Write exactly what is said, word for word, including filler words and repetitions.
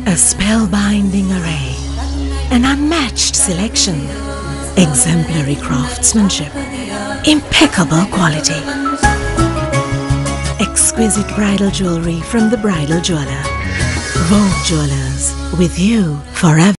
A spellbinding array, an unmatched selection, exemplary craftsmanship, impeccable quality. Exquisite bridal jewelry from the bridal jeweler. Vogue Jewelers, with you forever.